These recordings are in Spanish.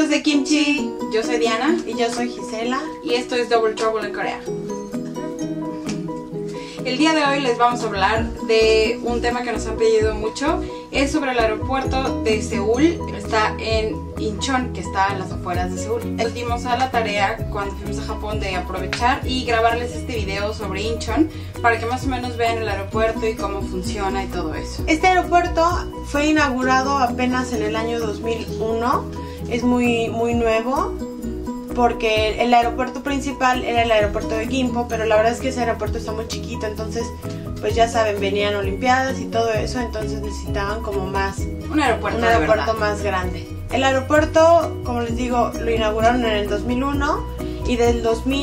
Besitos de kimchi. Yo soy Diana. Y yo soy Gisela. Y esto es Double Trouble en Corea. El día de hoy les vamos a hablar de un tema que nos han pedido mucho. Es sobre el aeropuerto de Seúl. Está en Incheon, que está en las afueras de Seúl. Nos dimos a la tarea cuando fuimos a Japón de aprovechar y grabarles este video sobre Incheon para que más o menos vean el aeropuerto y cómo funciona y todo eso. Este aeropuerto fue inaugurado apenas en el año 2001. Es muy nuevo, porque el aeropuerto principal era el aeropuerto de Gimpo, pero la verdad es que ese aeropuerto está muy chiquito, entonces pues ya saben, venían olimpiadas y todo eso, entonces necesitaban como más un aeropuerto más grande. El aeropuerto, como les digo, lo inauguraron en el 2001 y del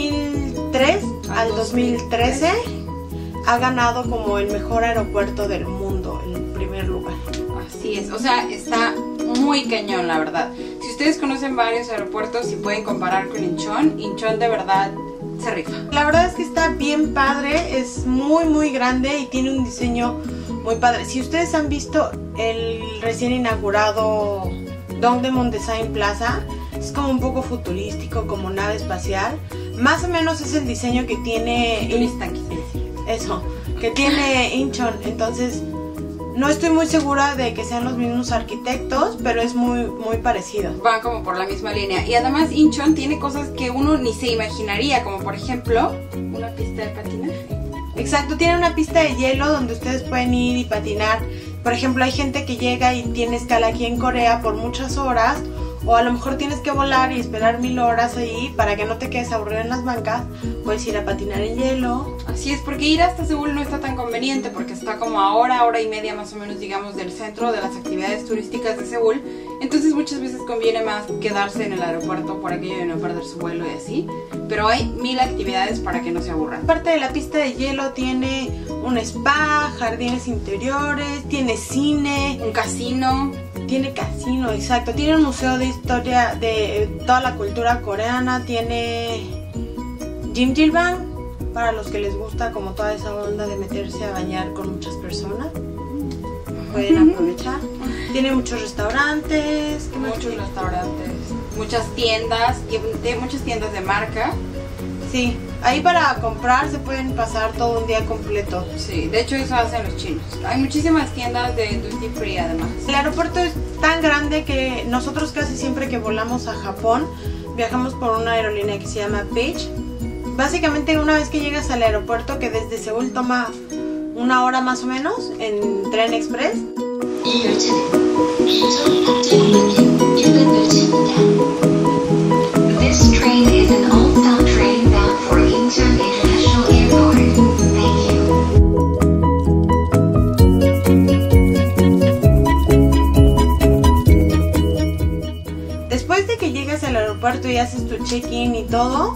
2003 al 2013 ha ganado como el mejor aeropuerto del mundo, en primer lugar. Así es, o sea, está muy cañón, la verdad. Si ustedes conocen varios aeropuertos y pueden comparar con Incheon, Incheon de verdad se rifa. La verdad es que está bien padre, es muy grande y tiene un diseño muy padre. Si ustedes han visto el recién inaugurado Dongdaemun Design Plaza, es como un poco futurístico, como nave espacial. Más o menos es el diseño que tiene... Futurista, quise decir. Eso, que tiene Incheon, entonces... No estoy muy segura de que sean los mismos arquitectos, pero es muy parecido. Van como por la misma línea. Y además Incheon tiene cosas que uno ni se imaginaría, como por ejemplo una pista de patinaje. Exacto, tiene una pista de hielo donde ustedes pueden ir y patinar. Por ejemplo, hay gente que llega y tiene escala aquí en Corea por muchas horas, o a lo mejor tienes que volar y esperar 1000 horas ahí para que no te quedes aburrido en las bancas. Puedes ir a patinar en hielo. Así es, porque ir hasta Seúl no está tan conveniente porque está como a hora y media más o menos, digamos, del centro de las actividades turísticas de Seúl. Entonces muchas veces conviene más quedarse en el aeropuerto por aquello de no perder su vuelo y así. Pero hay 1000 actividades para que no se aburran. Parte de la pista de hielo tiene un spa, jardines interiores, tiene cine, un casino. Tiene casino, exacto. Tiene un museo de historia de toda la cultura coreana. Tiene Jimjilbang, para los que les gusta como toda esa onda de meterse a bañar con muchas personas. Pueden aprovechar. Tiene muchos restaurantes. Muchas tiendas, muchas tiendas de marca. Sí, ahí para comprar se pueden pasar todo un día completo. Sí, de hecho eso hacen los chinos. Hay muchísimas tiendas de duty free además. El aeropuerto es tan grande que nosotros casi siempre que volamos a Japón viajamos por una aerolínea que se llama Page. Básicamente una vez que llegas al aeropuerto, que desde Seúl toma 1 hora más o menos en tren express. This train is an all-stop train bound for Incheon International Airport. Thank you. Después de que llegas al aeropuerto y haces tu check-in y todo,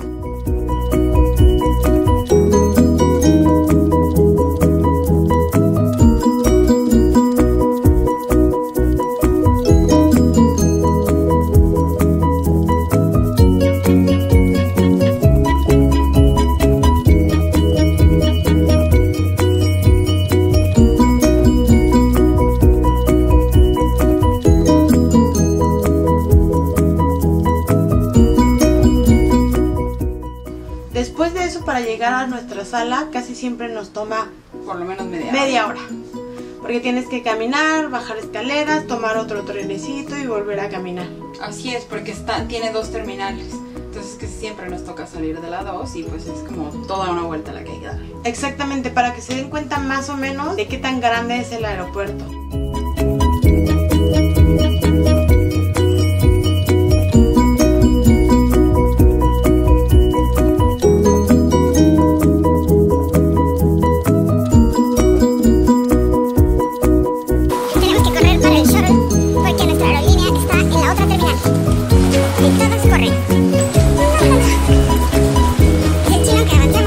para llegar a nuestra sala casi siempre nos toma por lo menos media hora. Porque tienes que caminar, bajar escaleras, tomar otro trenecito y volver a caminar. Así es, porque tiene 2 terminales. Entonces que siempre nos toca salir de la 2 y pues es como toda una vuelta la que hay que dar. Exactamente, para que se den cuenta más o menos de qué tan grande es el aeropuerto.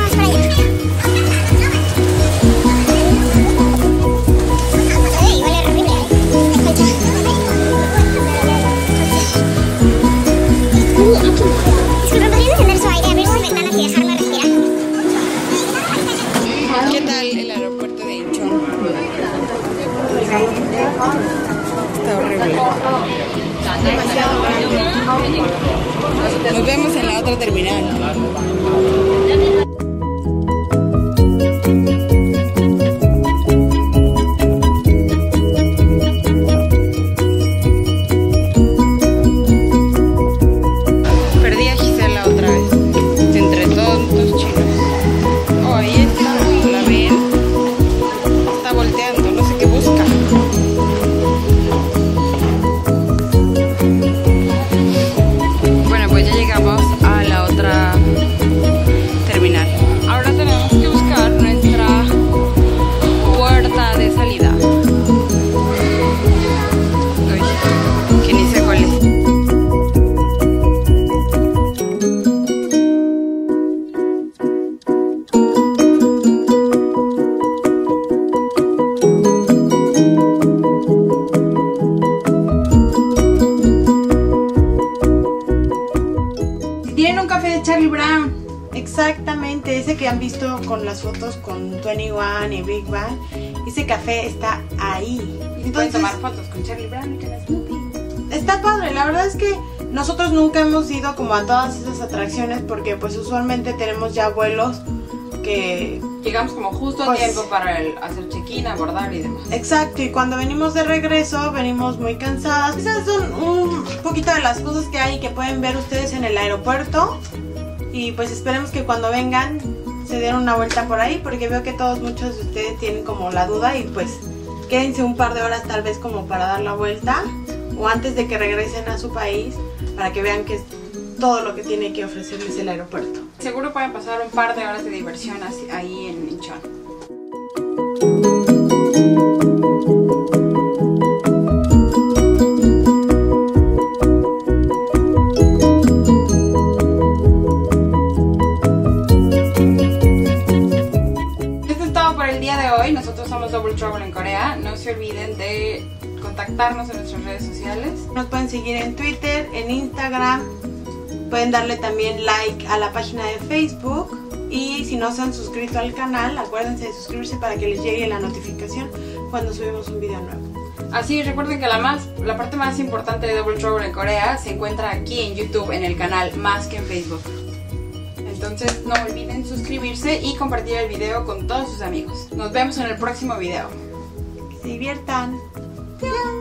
Igual vemos en la otra terminal. Perdí a Gisela otra vez, entre tontos chinos. Oh, ahí está, ¿la ven? Está volteando, no sé qué busca. Bueno, pues ya llegamos a la otra terminal. Ahora tenemos que buscar nuestra puerta de salida. Uy, que ni sé cuál es. Tienen un café de Charlie Brown. Exactamente, ese que han visto con las fotos con 21 y Big Bang. Ese café está ahí. Y pueden tomar fotos con Charlie Brown y con Snoopy. Está padre, la verdad es que nosotros nunca hemos ido como a todas esas atracciones porque pues usualmente tenemos ya vuelos que... Llegamos como justo a Pues- tiempo para hacer check-in, abordar y demás. Exacto, y cuando venimos de regreso venimos muy cansadas. Esas son un poquito de las cosas que hay que pueden ver ustedes en el aeropuerto. Y pues esperemos que cuando vengan se den una vuelta por ahí porque veo que muchos de ustedes tienen como la duda y pues quédense un par de horas tal vez como para dar la vuelta o antes de que regresen a su país para que vean que es todo lo que tiene que ofrecerles el aeropuerto. Seguro pueden pasar un par de horas de diversión ahí en Incheon. Esto es todo por el día de hoy. Nosotros somos Double Trouble en Corea. No se olviden de contactarnos en nuestras redes sociales. Nos pueden seguir en Twitter, en Instagram, pueden darle también like a la página de Facebook y si no se han suscrito al canal, acuérdense de suscribirse para que les llegue la notificación cuando subimos un video nuevo. Así, recuerden que la parte más importante de Double Trouble en Corea se encuentra aquí en YouTube, en el canal, más que en Facebook. Entonces no olviden suscribirse y compartir el video con todos sus amigos. Nos vemos en el próximo video. Que se diviertan. ¡Chao!